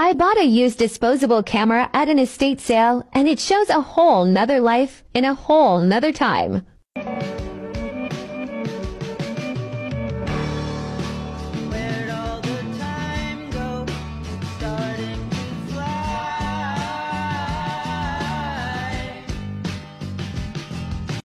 I bought a used disposable camera at an estate sale, and it shows a whole nother life in a whole nother time.